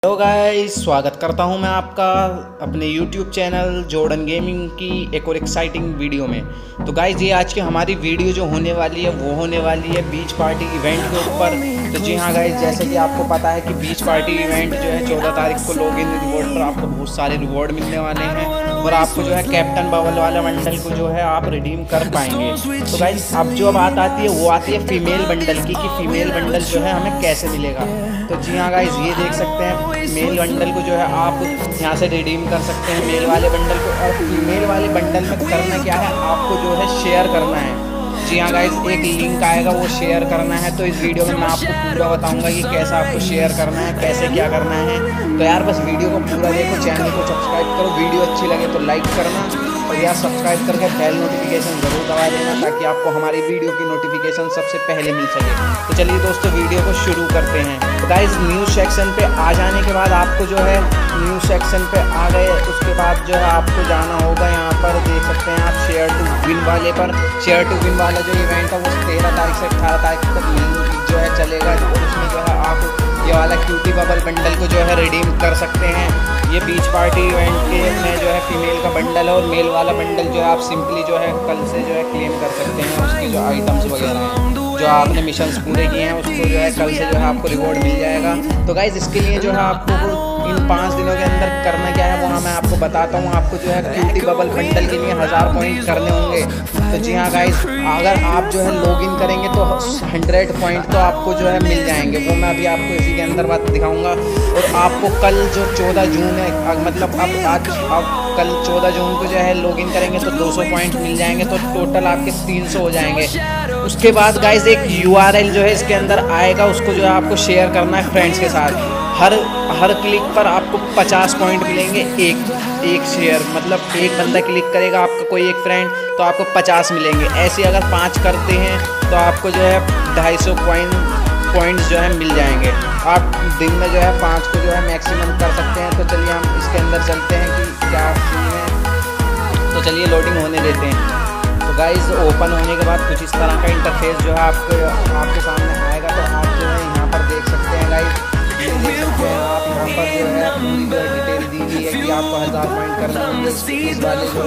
Hello guys, स्वागत करता हूं मैं आपका अपने YouTube चैनल जॉर्डन गेमिंग की एक और एक्साइटिंग वीडियो में। तो गाइस, ये आज की हमारी वीडियो जो होने वाली है वो होने वाली है बीच पार्टी इवेंट के ऊपर। तो जी हाँ गाइस, जैसे कि आपको पता है कि बीच पार्टी इवेंट जो है 14 तारीख को लॉगिन रिवॉर्ड पर आपको बहुत सारे रिवॉर्ड मिलने वाले हैं और आपको जो है कैप्टन बबल वाला बंडल को जो है आप रिडीम कर पाएंगे। तो गाइस, अब जो बात आती है वो आती है फीमेल बंडल की, कि फीमेल बंडल जो है हमें कैसे मिलेगा। तो जी हाँ गाइस, ये देख सकते हैं मेल बंडल को जो है आप यहाँ से रिडीम कर सकते हैं, मेल वाले बंडल को। और फीमेल वाले बंडल में करना क्या है, आपको जो है शेयर करना है। जी हाँ गाइस, एक लिंक आएगा, वो शेयर करना है। तो इस वीडियो में मैं आपको पूरा बताऊंगा कि कैसा आपको शेयर करना है, कैसे क्या करना है। तो यार बस वीडियो को पूरा देखो, चैनल को सब्सक्राइब करो, वीडियो अच्छी लगे तो लाइक करना और यार सब्सक्राइब करके बेल नोटिफिकेशन ज़रूर दबा देना ताकि आपको हमारी वीडियो की नोटिफिकेशन सबसे पहले मिल सके। तो चलिए दोस्तों, वीडियो को शुरू करते हैं। तो गाइस, न्यूज़ सेक्शन पे आ जाने के बाद आपको जो है न्यूज़ सेक्शन पे आ गए, उसके बाद जो है आपको जाना होगा, यहाँ पर देख सकते हैं आप शेयर टू विन वाले पर। शेयर टू विन वाला जो इवेंट है वो 13 तारीख से 18 तारीख तक जो है चलेगा और उसमें जो है आप ये वाला क्यूटी बबल बंडल को जो है रिडीम कर सकते हैं। ये बीच पार्टी इवेंट के में जो है फीमेल का बंडल है और मेल वाला बंडल जो है आप सिंपली जो है कल से जो है क्लेम कर सकते हैं। उसके जो आइटम्स वगैरह हैं, जो आपने मिशंस पूरे किए हैं, उसको जो है कल से जो है आपको रिवॉर्ड मिल जाएगा। तो गाइज, इसके लिए जो है आपको इन 5 दिनों के अंदर करना क्या है वो मैं आपको बताता हूँ। आपको जो है क्यूटी बबल बंडल के लिए 1000 पॉइंट करने होंगे। तो जी हाँ गाइज, अगर आप जो है लॉगिन करेंगे तो 100 पॉइंट तो आपको जो है मिल जाएंगे, वो मैं अभी आपको इसी के अंदर बात दिखाऊंगा। और आपको कल जो 14 जून है, मतलब अब कल 14 जून को जो है लॉगिन करेंगे तो 200 पॉइंट मिल जाएंगे, तो टोटल आपके 300 हो जाएंगे। उसके बाद गाइज एक URL जो है इसके अंदर आएगा, उसको जो है आपको शेयर करना है फ्रेंड्स के साथ। हर क्लिक पर आपको 50 पॉइंट मिलेंगे। एक शेयर मतलब एक बंदा क्लिक करेगा आपका कोई एक फ्रेंड, तो आपको 50 मिलेंगे। ऐसे अगर 5 करते हैं तो आपको जो है 250 पॉइंट्स जो है मिल जाएंगे। आप दिन में जो है 5 को जो है मैक्सिमम कर सकते हैं। तो चलिए हम इसके अंदर चलते हैं कि क्या सीन है। तो चलिए लोडिंग होने देते हैं। तो गाइस, ओपन होने के बाद कुछ इस तरह का इंटरफेस जो है आपके सामने आएगा। तो आप जो है यहाँ पर देख सकते हैं गाइस, देख सकते हैं आप यहाँ पर जो है पूरी जो डिटेल दी हुई है कि आपको 1000 पॉइंट करना है इस वाले जो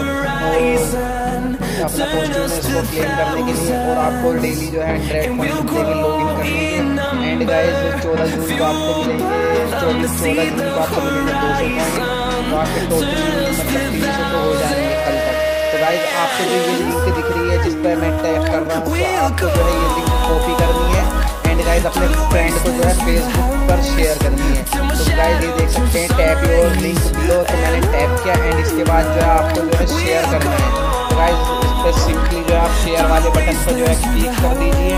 अपना कॉस्ट्यूम है इसको क्लेम करने के लिए। और आपको डेली जो है 100 पॉइंट मिलेंगे लॉगिन करने के। एंड गाइस, 14 जून को आपको मिलेंगे 14 जून को आपको मिलेंगे 200 पॉइंट। तो आपके टोटल मतलब 300 तो हो जाएंगे कल तक। तो गाइस, आपको जो ये लिंक दिख रही है जिस पर मैं टैप कर रहा हूँ, तो आपको जो है ये लिंक कॉपी करनी है एंड गाइस अपने फ्रेंड को जो है फेसबुक पर शेयर करनी है। तो गाइस, ये देख सकते हैं टैप योर लिंक बिलो। तो मैंने टैप किया एंड इसके बाद जो है आपको जो है शेयर करना है। तो गाइस, इस पर सिंपली जो है आप शेयर वाले बटन पर जो है क्लिक कर दीजिए।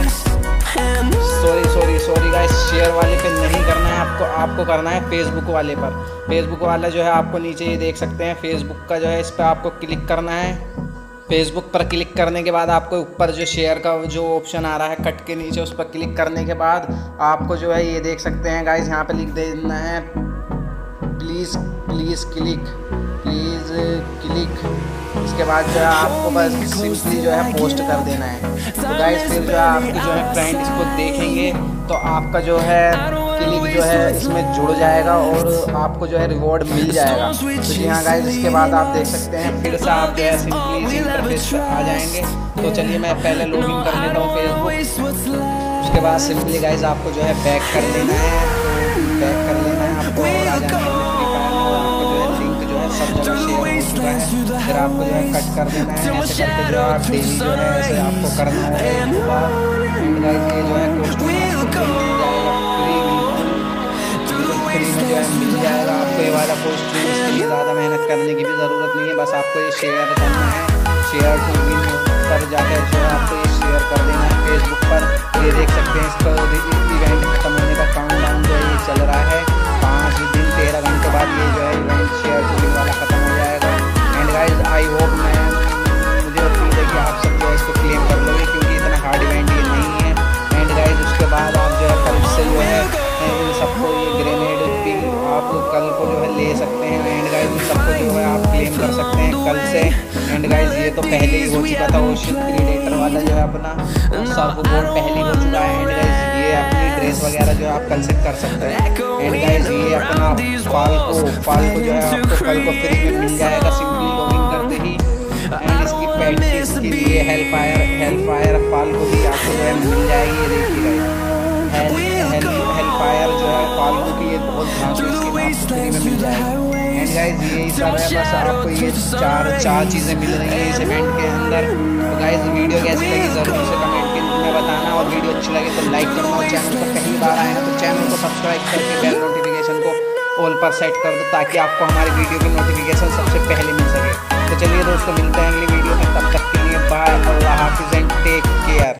सॉरी गाइस, शेयर वाले पे नहीं करना है आपको करना है फेसबुक वाले पर। फेसबुक वाला जो है आपको नीचे ये देख सकते हैं फेसबुक का जो है इस पर आपको क्लिक करना है। फेसबुक पर क्लिक करने के बाद आपको ऊपर जो शेयर का जो ऑप्शन आ रहा है कट के नीचे, उस पर क्लिक करने के बाद आपको जो है ये देख सकते हैं गाइस, यहाँ पे लिख देना है प्लीज़ क्लिक। इसके बाद जो है आपको बस सिंपली जो है पोस्ट कर देना है। तो गाइस, फिर जो है आपके जो है फ्रेंड इसको देखेंगे तो आपका जो है क्लिक जो है इसमें जुड़ जाएगा और आपको जो है रिवॉर्ड मिल जाएगा। तो जी हाँ गाइस, इसके बाद आप देख सकते हैं फिर से आप जो है सिंपली इस इंटरफेस पर आ जाएंगे। तो चलिए मैं पहले लॉगिन कर लेता हूँ फेसबुक। उसके बाद सिंपली गाइस आपको जो है बैक कर लेना है। तो बैक कर लेना है आपको और आ जाना है आपको जो है लिंक जो है सब जगह शेयर हो चुका है। फिर आपको जो है कट कर देना है। ऐसे करके जो है आप डेली जो है ऐसे आपको करना है। एंड गाइस, ये जो है कॉस्ट्यूम फ्री में जो है मिल जाएगा आपको ये वाला कॉस्ट्यूम। इसके लिए ज़्यादा मेहनत करने की भी ज़रूरत नहीं है, बस आपको ये शेयर करना है। शेयर टू विन पर जाकर जो है आपको ये शेयर कर देना है फेसबुक पर। ये देख सकते हैं इसका इवेंट खत्म होने का काउंटडाउन जो है ये चल रहा है। 5 दिन 13 घंटे बाद ये जो है इवेंट शेयर टू विन वाला ख़त्म हो जाएगा। एंड गाइस, आई होप मुझे उम्मीद है कि आप सब जो है इसको क्लेम कर लोगे क्योंकि इतना हार्ड इवेंट ये नहीं है। एंड गाइस, उसके बाद आप जो है कल से जो है इन सबको ये ग्रेनेड आप कल को जो है ले सकते हैं। एंड गाइस, इन सबको जो है आप क्लेम कर सकते हैं कल से। एंड गाइस, ये तो पहले ही हो चुका था, ओशन क्रीडेटर वाला जो है अपना सर्फ बोर्ड पहले ही हो चुका है। एंड गाइस, ये अपनी ड्रेस वगैरह जो आप कल से कर सकते हैं। एंड गाइस, ये अपना फाल्को जो है आपको कल को फ्री में मिल जाएगा सिंपली लॉगिन करते ही। एंड इसकी प्रैक्टिस के लिए हेल्प फायर फाल्को भी आपको जो है मिल जाएगी। ये देखिए हेल्प फायर जो है फाल्को की ये बहुत ध्यान से इसकी फ्री में मिल जाएगी। एंड गाइज यही सब है, बस आपको ये चार चीज़ें मिल रही हैं इस इवेंट के अंदर। तो गाइज वीडियो कैसी लगी ज़रूर से कमेंट में बताना, और वीडियो अच्छी लगे तो लाइक करना, और चैनल पर पहली बार आए हैं तो चैनल को सब्सक्राइब करके बेल नोटिफिकेशन को ऑल पर सेट कर दो ताकि आपको हमारी वीडियो की नोटिफिकेशन सबसे पहले मिल सके। तो चलिए दोस्तों, मिलते हैं अगली वीडियो में, तब तक के लिए बाय, अल्लाह हाफिज़ एंड टेक केयर।